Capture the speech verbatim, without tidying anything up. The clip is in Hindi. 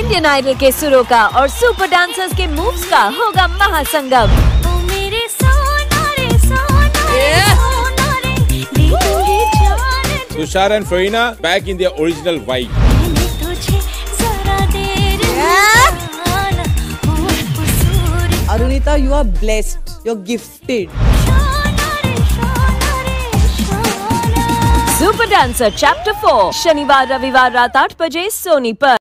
इंडियन आइडल के सुरों का और सुपर डांसर्स के मूव्स का होगा महासंगम। Tushar and Farina back in their original vibe. Arunita, you are blessed. You're gifted. Super dancer chapter four शनिवार रविवार रात आठ बजे सोनी पर।